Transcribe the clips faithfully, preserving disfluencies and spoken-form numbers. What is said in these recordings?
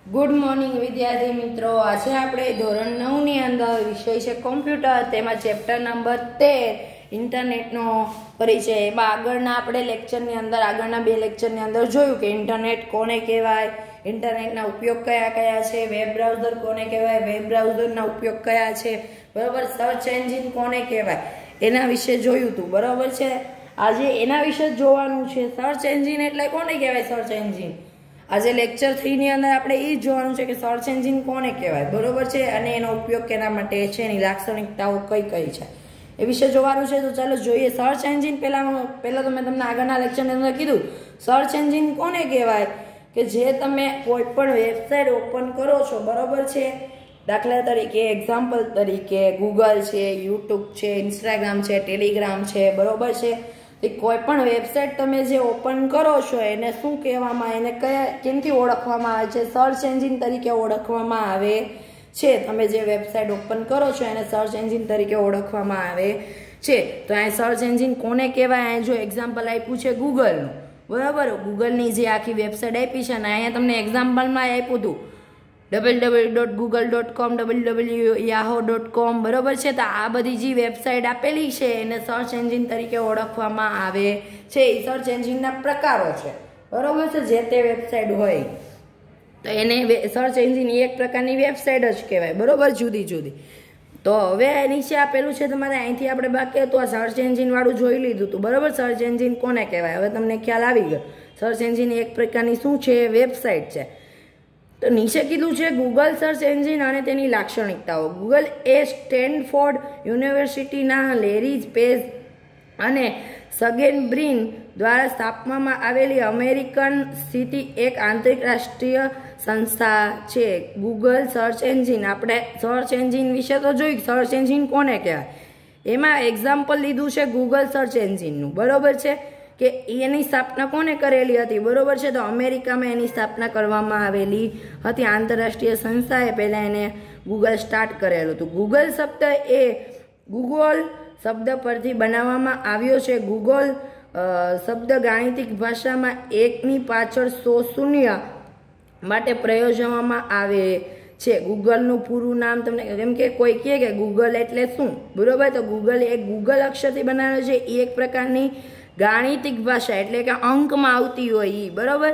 Good morning વિદ્યાર્થી મિત્રો। આજે આપણે ધોરણ નવ ની અંદર વિષય છે કોમ્પ્યુટર, તેમાં ચેપ્ટર નંબર તેર ઇન્ટરનેટનો પરિચય। એમાં આગળના આપણે લેક્ચરની અંદર આગળના બે લેક્ચરની અંદર જોયું કે ઇન્ટરનેટ કોને કહેવાય, ઇન્ટરનેટના ઉપયોગ કયા કયા છે, વેબ બ્રાઉઝર કોને કહેવાય, વેબ બ્રાઉઝરના ઉપયોગ કયા છે, બરાબર, સર્ચ એન્જિન કોને કહેવાય એના વિશે જોયું હતું, બરાબર છે। આજે એના વિશે જ જોવાનું છે। સર્ચ એન્જિન એટલે કોને કહેવાય? સર્ચ એન્જિન આજે લેક્ચર થ્રી ની અંદર આપણે એ જ જોવાનું છે કે સર્ચ એન્જિન કોને કહેવાય, બરોબર છે, અને એનો ઉપયોગ કેના માટે છે, એની લાક્ષણિકતાઓ કઈ કઈ છે એ વિશે જોવાનું છે। તો ચાલો જોઈએ। સર્ચ એન્જિન પહેલા પહેલા તો મેં તમને આગળના લેક્ચરની અંદર કીધું, સર્ચ એન્જિન કોને કહેવાય કે જે તમે કોઈ પણ વેબસાઇટ ઓપન કરો છો, બરોબર છે, દાખલા તરીકે એક્ઝામ્પલ તરીકે ગૂગલ છે, યુટ્યુબ છે, ઇન્સ્ટાગ્રામ છે, ટેલિગ્રામ છે, બરોબર છે, કોઈ પણ વેબસાઇટ તમે જે ઓપન કરો છો એને શું કહેવામાં, એને કયા કેમથી ઓળખવામાં આવે છે? સર્ચ એન્જિન તરીકે ઓળખવામાં આવે છે। તમે જે વેબસાઇટ ઓપન કરો છો એને સર્ચ એન્જિન તરીકે ઓળખવામાં આવે છે। તો અહીં સર્ચ એન્જિન કોને કહેવાય? અહીં જો એક્ઝામ્પલ આપ્યું છે ગૂગલનું, બરાબર, ગૂગલની જે આખી વેબસાઇટ આપી છે ને અહીંયા તમને એક્ઝામ્પલમાં આપ્યું હતું double double dot Google dot com, double W Yahoo dot com, બરોબર છે। તો આ બધી જે વેબસાઇટ આપેલી છે એને સર્ચ એન્જિન તરીકે ઓળખવામાં આવે છે। એ સર્ચ એન્જિનના પ્રકારો છે, બરોબર છે, જે તે વેબસાઇટ હોય તો એને સર્ચ એન્જિન એક પ્રકારની વેબસાઇટ જ કહેવાય, બરોબર, જુદી જુદી। તો હવે નીચે આપેલું છે તમારે અહીંથી આપણે બાકી હતું આ સર્ચ એન્જિન વાળું જોઈ લીધું હતું, બરોબર। સર્ચ એન્જિન કોને કહેવાય હવે તમને ખ્યાલ આવી ગયો। સર્ચ એન્જિન એક પ્રકારની શું છે? વેબસાઇટ છે। તો નીચે કીધું છે ગૂગલ સર્ચ એન્જિન અને તેની લાક્ષણિકતાઓ। ગૂગલ એ સ્ટેનફોર્ડ યુનિવર્સિટીના લેરી પેજ અને સગેન બ્રિન દ્વારા સ્થાપવામાં આવેલી અમેરિકન સ્થિત એક આંતરરાષ્ટ્રીય સંસ્થા છે। ગૂગલ સર્ચ એન્જિન, આપણે સર્ચ એન્જિન વિશે તો જોયું સર્ચ એન્જિન કોને કહેવાય, એમાં એક્ઝામ્પલ લીધું છે ગૂગલ સર્ચ એન્જિનનું, બરોબર છે, કે એની સ્થાપના કોને કરેલી હતી, બરોબર છે, તો અમેરિકામાં એની સ્થાપના કરવામાં આવેલી હતી આંતરરાષ્ટ્રીય સંસ્થાએ પહેલાં એને ગૂગલ સ્ટાર્ટ કરેલું હતું। ગૂગલ શબ્દ એ ગૂગલ શબ્દ પરથી બનાવવામાં આવ્યો છે। ગૂગલ શબ્દ ગાણિતિક ભાષામાં એકની પાછળ સો શૂન્ય માટે પ્રયોજવામાં આવે છે। ગૂગલનું પૂરું નામ તમને કેમ કે કોઈ કહે કે ગૂગલ એટલે શું, બરોબર, તો ગૂગલ એક ગૂગલ અક્ષરથી બનાવેલો છે, એ એક પ્રકારની ગાણિતિક ભાષા એટલે કે અંકમાં આવતી હોય એ, બરોબર,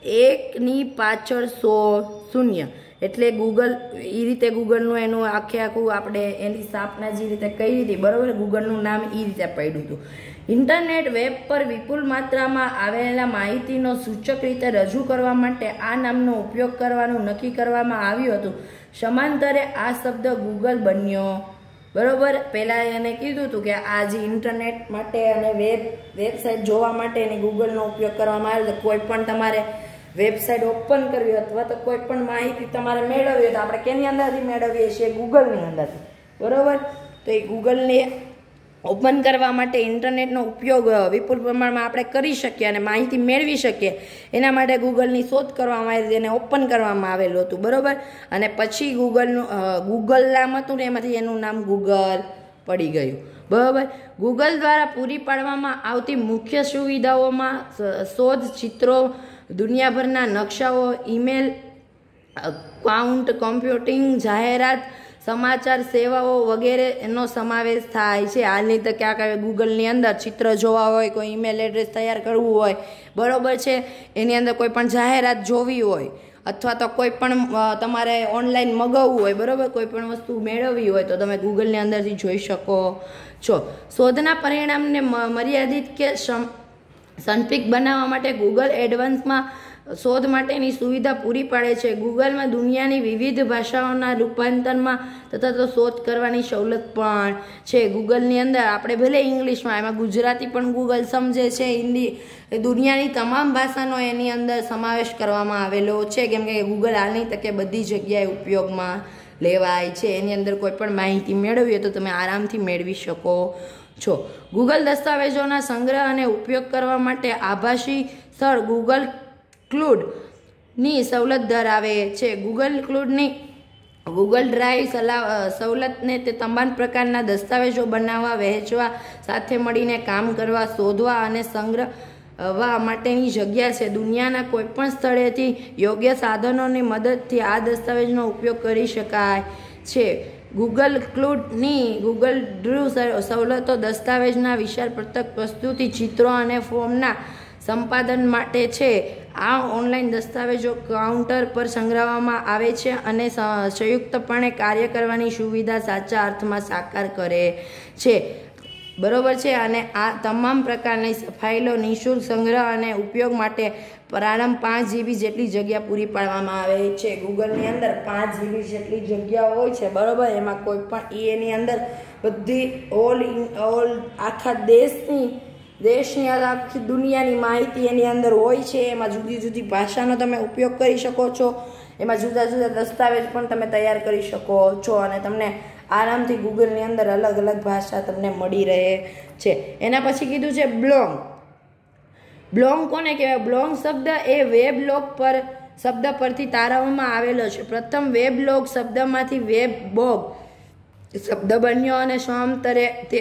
એકની પાછળ સો શૂન્ય એટલે ગૂગલ, એ રીતે ગૂગલનું એનું આખે આખું આપણે એની સ્થાપના જે રીતે કરી હતી, બરોબર, ગૂગલનું નામ એ રીતે પડ્યું હતું। ઇન્ટરનેટ વેબ પર વિપુલ માત્રામાં આવેલા માહિતીનો સૂચક રીતે રજૂ કરવા માટે આ નામનો ઉપયોગ કરવાનું નક્કી કરવામાં આવ્યું હતું। સમાંતરે આ શબ્દ ગૂગલ બન્યો, બરોબર। પહેલાં એને કીધું હતું કે આ જે ઇન્ટરનેટ માટે અને વેબ વેબસાઇટ જોવા માટે એને ગૂગલનો ઉપયોગ કરવામાં આવ્યો। તો કોઈ પણ તમારે વેબસાઇટ ઓપન કરવી અથવા તો કોઈ પણ માહિતી તમારે મેળવવી હોય તો આપણે કેની અંદરથી મેળવીએ છીએ? ગૂગલની અંદરથી, બરોબર। તો એ ગૂગલને ઓપન કરવા માટે ઇન્ટરનેટનો ઉપયોગ વિપુલ પ્રમાણમાં આપણે કરી શકીએ અને માહિતી મેળવી શકીએ એના માટે ગૂગલની શોધ કરવામાં આવી, એને ઓપન કરવામાં આવેલું હતું, બરોબર, અને પછી ગૂગલનું ગૂગલ નામ હતું ને એમાંથી એનું નામ ગૂગલ પડી ગયું, બરાબર। ગૂગલ દ્વારા પૂરી પાડવામાં આવતી મુખ્ય સુવિધાઓમાં શોધ, ચિત્રો, દુનિયાભરના નકશાઓ, ઈમેલ, અકાઉન્ટ, કોમ્પ્યુટિંગ, જાહેરાત, સમાચાર સેવાઓ વગેરે એનો સમાવેશ થાય છે। હાલની તો ક્યાંક આવે ગૂગલની અંદર ચિત્ર જોવા હોય, કોઈ ઈમેલ એડ્રેસ તૈયાર કરવું હોય, બરોબર છે, એની અંદર કોઈ પણ જાહેરાત જોવી હોય અથવા તો કોઈ પણ તમારે ઓનલાઈન મગાવવું હોય, બરોબર, કોઈ પણ વસ્તુ મેળવવી હોય તો તમે ગૂગલની અંદરથી જોઈ શકો છો। શોધના પરિણામને મર્યાદિત કે સંક્ષિપ્ત બનાવવા માટે ગૂગલ એડવાન્સમાં શોધ માટેની સુવિધા પૂરી પાડે છે। ગૂગલમાં દુનિયાની વિવિધ ભાષાઓના રૂપાંતરમાં તથા તો શોધ કરવાની સવલત પણ છે। ગૂગલની અંદર આપણે ભલે ઇંગ્લિશમાં, એમાં ગુજરાતી પણ ગૂગલ સમજે છે, હિન્દી, દુનિયાની તમામ ભાષાનો એની અંદર સમાવેશ કરવામાં આવેલો છે, કેમ કે ગૂગલ હાલની તકે બધી જગ્યાએ ઉપયોગમાં લેવાય છે। એની અંદર કોઈ પણ માહિતી મેળવીએ તો તમે આરામથી મેળવી શકો છો। ગૂગલ દસ્તાવેજોના સંગ્રહ અને ઉપયોગ કરવા માટે આભાસી સ્થળ ગૂગલ ક્લાઉડની સવલત ધરાવે છે। ગૂગલ ક્લાઉડની ગૂગલ ડ્રાઈવ સવલતને તે તમામ પ્રકારના દસ્તાવેજો બનાવવા, વહેંચવા, સાથે મળીને કામ કરવા, શોધવા અને સંગ્રહ વા માટેની જગ્યા છે. દુનિયાના કોઈપણ સ્થળેથી યોગ્ય સાધનોની મદદથી આ દસ્તાવેજનો ઉપયોગ કરી શકાય છે. ગૂગલ ક્લાઉડની ગૂગલ ડ્રાઇવ સવલતો દસ્તાવેજના વિશાળ પૃથક પ્રસ્તુતિ, ચિત્રો અને ફોર્મના સંપાદન માટે છે. આ ઓનલાઈન દસ્તાવેજો કાઉન્ટર પર સંગ્રહવામાં આવે છે અને સંયુક્તપણે કાર્ય કરવાની સુવિધા સાચા અર્થમાં સાકાર કરે છે. બરોબર છે. અને આ તમામ પ્રકારની ફાઇલો નિઃશુલ્ક સંગ્રહ અને ઉપયોગ માટે પ્રારંભ પાંચ જીબી જેટલી જગ્યા પૂરી પાડવામાં આવે છે. ગૂગલની અંદર પાંચ જીબી જેટલી જગ્યા હોય છે. બરોબર. એમાં કોઈ પણ એની અંદર બધી ઓલ ઓલ આખા દેશની દેશની આખી દુનિયાની માહિતી એની અંદર હોય છે. એમાં જુદી જુદી ભાષાનો તમે ઉપયોગ કરી શકો છો. એમાં જુદા જુદા દસ્તાવેજ પણ તમે તૈયાર કરી શકો છો અને તમને આરામથી ગૂગલની અંદર અલગ અલગ ભાષા તમને મળી રહે છે. એના પછી કીધું છે બ્લોગ. બ્લોગ કોને કહેવાય? બ્લોગ શબ્દ એ વેબ લોગ પર શબ્દ પરથી તારવવામાં આવેલો છે. પ્રથમ વેબ લોગ શબ્દમાંથી વેબ બોગ શબ્દ બન્યો અને સ્વાંતરે તે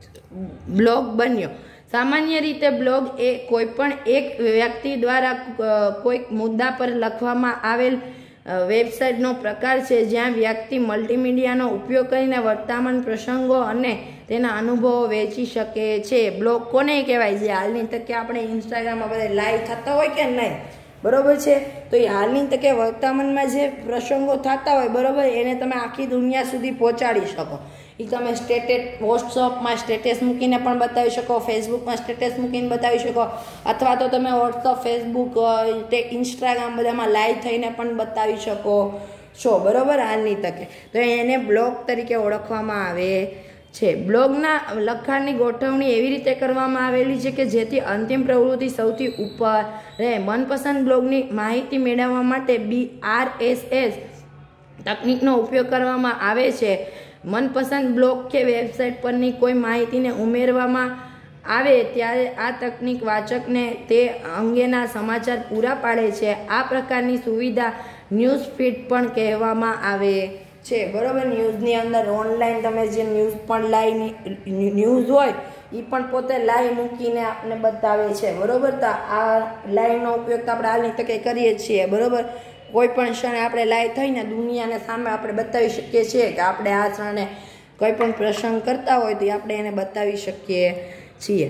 બ્લોગ બન્યો. સામાન્ય રીતે બ્લોગ એ કોઈપણ એક વ્યક્તિ દ્વારા કોઈક મુદ્દા પર લખવામાં આવેલ વેબસાઇટનો પ્રકાર છે જ્યાં વ્યક્તિ મલ્ટીમીડિયાનો ઉપયોગ કરીને વર્તમાન પ્રસંગો અને તેના અનુભવો વેચી શકે છે. બ્લોગ કોને કહેવાય? છે હાલની તકે આપણે ઇન્સ્ટાગ્રામમાં બધા લાઈવ થતા હોય કે નહીં, બરોબર છે, તો એ હાલની તકે વર્તમાનમાં જે પ્રસંગો થતા હોય, બરોબર, એને તમે આખી દુનિયા સુધી પહોંચાડી શકો. એ તમે સ્ટેટસ વોટ્સઅપમાં સ્ટેટસ મૂકીને પણ બતાવી શકો, ફેસબુકમાં સ્ટેટસ મૂકીને બતાવી શકો, અથવા તો તમે વોટ્સઅપ, ફેસબુક, ઇન્સ્ટાગ્રામ બધામાં લાઈવ થઈને પણ બતાવી શકો છો, બરોબર, હાલની તકે. તો એને બ્લોગ તરીકે ઓળખવામાં આવે છે. બ્લોગના લખાણની ગોઠવણી એવી રીતે કરવામાં આવેલી છે કે જેથી અંતિમ પ્રવૃત્તિ સૌથી ઉપર રહે. મનપસંદ બ્લોગની માહિતી મેળવવા માટે બી આર એસ એસ તકનીકનો ઉપયોગ કરવામાં આવે છે. મનપસંદ બ્લોગ કે વેબસાઇટ પરની કોઈ માહિતીને ઉમેરવામાં આવે ત્યારે આ તકનીક વાચકને તે અંગેના સમાચાર પૂરા પાડે છે. આ પ્રકારની સુવિધા ન્યૂઝ ફીડ પણ કહેવામાં આવે છે, બરોબર. ન્યૂઝની અંદર ઓનલાઈન તમે જે ન્યૂઝ પણ લાઈવ ન્યૂઝ હોય એ પણ પોતે લાઈવ મૂકીને આપણે બતાવે છે, બરોબર. તો આ લાઈવનો ઉપયોગ તો આપણે હાલની તકે કરીએ છીએ, બરોબર. કોઈ પણ ક્ષણે આપણે લાઈવ થઈને દુનિયાને સામે આપણે બતાવી શકીએ છીએ કે આપણે આ ક્ષણે કોઈ પણ પ્રસંગ કરતા હોય તો આપણે એને બતાવી શકીએ છીએ.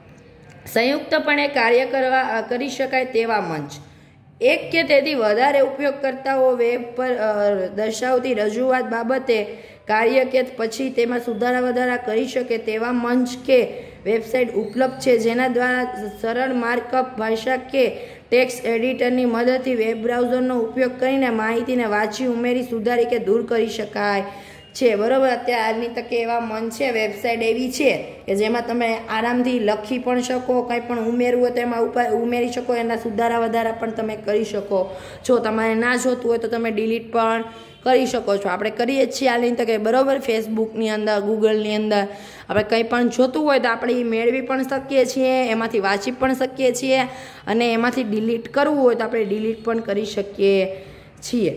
સંયુક્તપણે કાર્ય કરવા કરી શકાય તેવા મંચ. એક કે તેથી વધારે ઉપયોગકર્તાઓ વેબ પર દર્શાવતી રજૂઆત બાબતે કાર્ય કે પછી તેમાં સુધારા વધારા કરી શકે તેવા મંચ કે વેબસાઇટ ઉપલબ્ધ છે જેના દ્વારા સરળ માર્કઅપ ભાષા કે ટેક્સ્ટ એડિટરની મદદથી વેબ બ્રાઉઝરનો ઉપયોગ કરીને માહિતીને વાંચી, ઉમેરી, સુધારી કે દૂર કરી શકાય છે, બરોબર. અત્યારે આજની તકે એવા મંચ છે, વેબસાઇટ એવી છે કે જેમાં તમે આરામથી લખી પણ શકો, કંઈ પણ ઉમેરવું હોય તો એમાં ઉપર ઉમેરી શકો, એના સુધારા વધારા પણ તમે કરી શકો છો. તમારે ના જોતું હોય તો તમે ડિલીટ પણ કરી શકો છો. આપણે કરીએ જ છીએ હાલની તકે, બરોબર. ફેસબુકની અંદર, ગૂગલની અંદર આપણે કંઈ પણ જોતું હોય તો આપણે એ મેળવી પણ શકીએ છીએ, એમાંથી વાંચી પણ શકીએ છીએ, અને એમાંથી ડિલીટ કરવું હોય તો આપણે ડિલીટ પણ કરી શકીએ છીએ.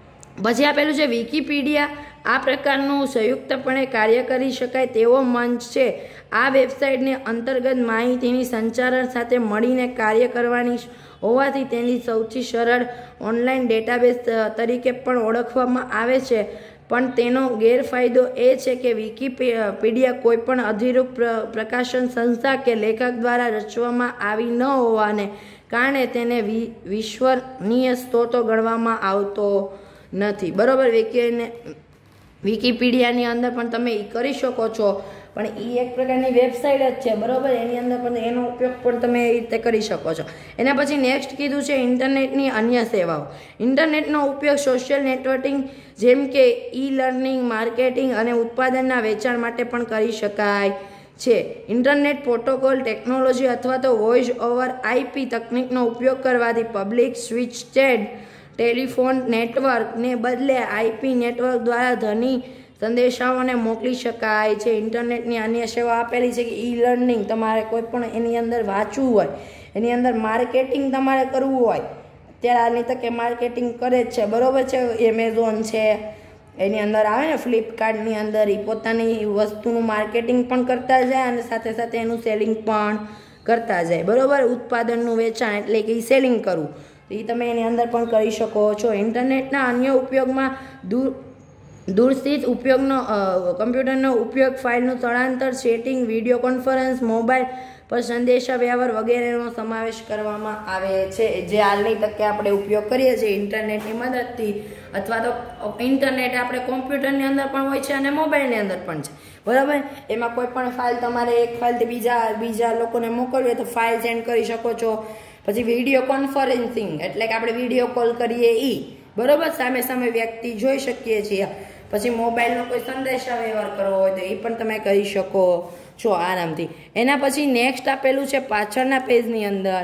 પછી આપેલું છે વિકીપીડિયા. આ પ્રકારનું સંયુક્તપણે કાર્ય કરી શકાય તેવો મંચ છે. આ વેબસાઇટની અંતર્ગત માહિતીની સંચારણ સાથે મળીને કાર્ય કરવાની હોવાથી તેની સૌથી સરળ ઓનલાઈન ડેટાબેઝ તરીકે પણ ઓળખવામાં આવે છે. પણ તેનો ગેરફાયદો એ છે કે વિકીપીડિયા કોઈપણ અધિકૃત પ્રકાશન સંસ્થા કે લેખક દ્વારા રચવામાં આવી ન હોવાને કારણે તેને વિશ્વસનીય સ્ત્રોતો ગણવામાં આવતો નથી, બરોબર. વિકીને વિકીપીડિયાની અંદર પણ તમે એ કરી શકો છો, પણ એ એક પ્રકારની વેબસાઇટ જ છે, બરોબર. એની અંદર પણ એનો ઉપયોગ પણ તમે એ રીતે કરી શકો છો. એના પછી નેક્સ્ટ કીધું છે ઇન્ટરનેટની અન્ય સેવાઓ. ઇન્ટરનેટનો ઉપયોગ સોશિયલ નેટવર્કિંગ જેમ કે ઈ લર્નિંગ, માર્કેટિંગ અને ઉત્પાદનના વેચાણ માટે પણ કરી શકાય છે. ઇન્ટરનેટ પ્રોટોકોલ ટેકનોલોજી અથવા તો વોઇસ ઓવર આઈપી તકનીકનો ઉપયોગ કરવાથી પબ્લિક સ્વિચડ ટેલિફોન નેટવર્કને બદલે આઈપી નેટવર્ક દ્વારા ધ્વનિ સંદેશાઓને મોકલી શકાય છે. ઇન્ટરનેટની અન્ય સેવા આપેલી છે કે ઈ લર્નિંગ, તમારે કોઈ પણ એની અંદર વાંચવું હોય, એની અંદર માર્કેટિંગ તમારે કરવું હોય, અત્યારે હાલની તકે માર્કેટિંગ કરે જ છે, બરોબર છે. એમેઝોન છે, એની અંદર આવે ને ફ્લિપકાર્ટની અંદર, એ પોતાની વસ્તુનું માર્કેટિંગ પણ કરતા જાય અને સાથે સાથે એનું સેલિંગ પણ કરતા જાય, બરાબર. ઉત્પાદનનું વેચાણ એટલે કે સેલિંગ કરવું, તો એ તમે એની અંદર પણ કરી શકો છો. ઇન્ટરનેટના અન્ય ઉપયોગમાં દૂર દૂરસ્થિત ઉપયોગનો કમ્પ્યુટરનો ઉપયોગ, ફાઇલનું સ્થળાંતર, ચેટિંગ, વિડીયો કોન્ફરન્સ, મોબાઈલ પર સંદેશા વ્યવહાર વગેરેનો સમાવેશ કરવામાં આવે છે, જે હાલની તકે આપણે ઉપયોગ કરીએ છીએ ઇન્ટરનેટની મદદથી. અથવા તો ઇન્ટરનેટ આપણે કોમ્પ્યુટરની અંદર પણ હોય છે અને મોબાઈલની અંદર પણ છે, બરાબર. એમાં કોઈ પણ ફાઇલ તમારે એક ફાઇલથી બીજા બીજા લોકોને મોકલવી હોય તો ફાઇલ સેન્ડ કરી શકો છો. પછી વિડીયો કોન્ફરન્સિંગ એટલે કે આપણે વિડીયો કોલ કરીએ એ, બરાબર, સામે સામે વ્યક્તિ જોઈ શકીએ છીએ. પછી મોબાઈલનો કોઈ સંદેશા વ્યવહાર કરવો હોય તો એ પણ તમે કરી શકો છો આરામથી. એના પછી નેક્સ્ટ આપેલું છે પાછળના પેજની અંદર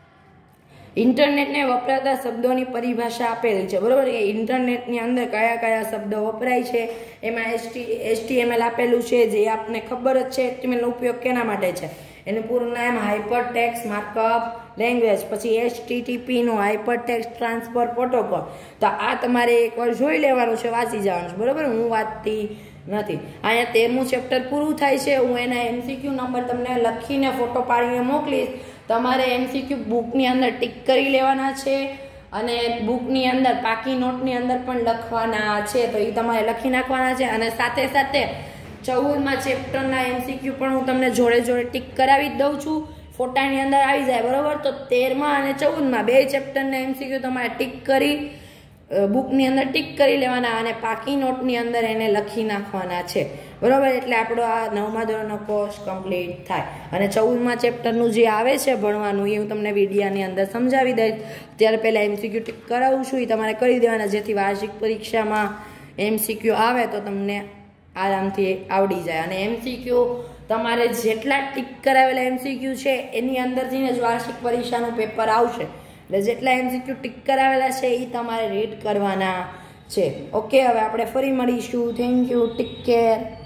ઇન્ટરનેટને વપરાતા શબ્દોની પરિભાષા આપેલી છે, બરાબર. કે ઇન્ટરનેટની અંદર કયા કયા શબ્દો વપરાય છે, એમાં એસટી એચટીએમએલ આપેલું છે, જે આપને ખબર જ છે એચટીએમએલનો ઉપયોગ કેના માટે છે. એનું પૂરું નામ હાઇપર ટેક્સ્ટ માર્કઅપ લેંગ્વેજ. પછી એચટીટીપીનો હાઇપર ટેક્સ્ટ ટ્રાન્સફર પ્રોટોકોલ. તો આ તમારે એકવાર જોઈ લેવાનું છે, વાંચી જવાનું છે, બરાબર. હું વાંચતી નથી. અહીંયા તેરમું ચેપ્ટર પૂરું થાય છે. હું એના એમસીક્યુ નંબર તમને લખીને ફોટો પાડીને મોકલીશ. તમારે એમસીક્યુ બુકની અંદર ટીક કરી લેવાના છે અને બુકની અંદર પાકી નોટની અંદર પણ લખવાના છે, તો એ તમારે લખી નાખવાના છે. અને સાથે સાથે ચૌદમાં ચેપ્ટરના એમસીક્યુ પણ હું તમને જોડે જોડે ટીક કરાવી જ દઉં છું, ફોટાની અંદર આવી જાય, બરાબર. તો તેરમાં અને ચૌદમાં બે ચેપ્ટરના એમસીક્યુ તમારે ટીક કરી બુકની અંદર ટીક કરી લેવાના અને પાકી નોટની અંદર એને લખી નાખવાના છે, બરાબર. એટલે આપણો આ નવમા ધોરણનો કોર્સ કમ્પ્લીટ થાય. અને ચૌદમા ચેપ્ટરનું જે આવે છે ભણવાનું એ હું તમને વિડીયાની અંદર સમજાવી દઈશ. ત્યારે પહેલાં એમસીક્યુ ટીક કરાવું છું, એ તમારે કરી દેવાના, જેથી વાર્ષિક પરીક્ષામાં એમસીક્યુ આવે તો તમને આરામથી આવડી જાય. અને એમસીક્યુ તમારે જેટલા ટીક કરાવેલા એમસીક્યુ છે એની અંદરથી જ વાર્ષિક પરીક્ષાનું પેપર આવશે. એટલે જેટલા એમસીક્યુ ટીક કરાવેલા છે એ તમારે રીડ કરવાના છે. ઓકે, હવે આપણે ફરી મળીશું. Thank you, take care.